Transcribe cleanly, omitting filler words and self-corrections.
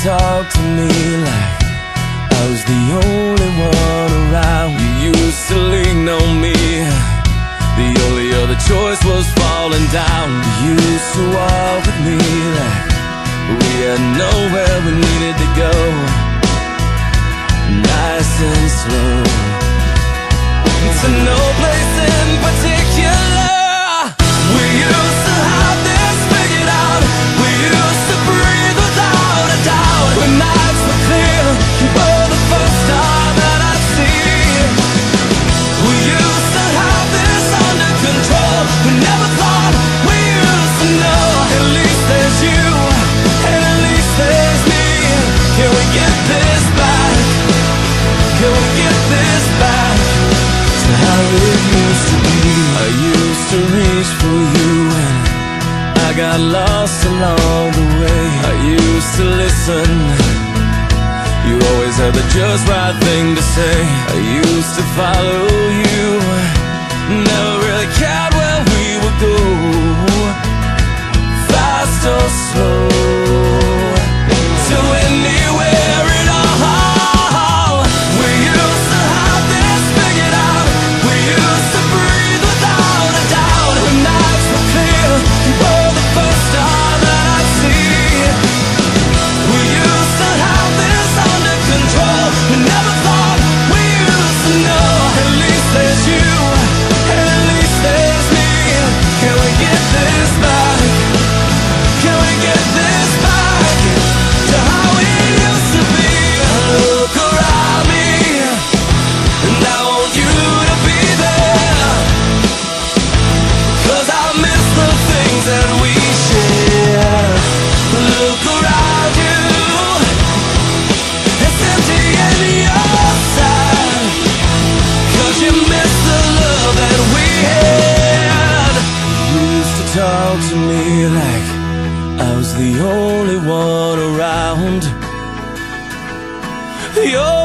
talk to me like I was the only one around. You used to lean on me, the only other choice was falling down. You used to walk with me like we had nowhere we needed to go, nice and slow, to no place in particular. We used to have this figured out. We used to breathe without a doubt. When nights were clear, you were the first star that I'd see. We used to have this under control. We never thought we used to know. At least there's you, and at least there's me. Can we get this back? Can we get this back to how it used to be? I used to reach for you and I got lost along the way. I used to listen, you always had the just right thing to say. I used to follow you, never really cared where we would go, fast or slow, to anywhere at all. We used to have this figured out. We used to breathe without a doubt. When nights were clear, you were the first star that I'd see. We used to have this under control. We never thought we used to know. At least there's you, and at least there's me. Can we get this back? Can we get this back to how it used to be? Look around me, and I want you to be there, 'cause I miss the things that we share. Look around you, it's empty in your side, 'cause you miss the love that we had. You used to talk to me like I was the only one around. You're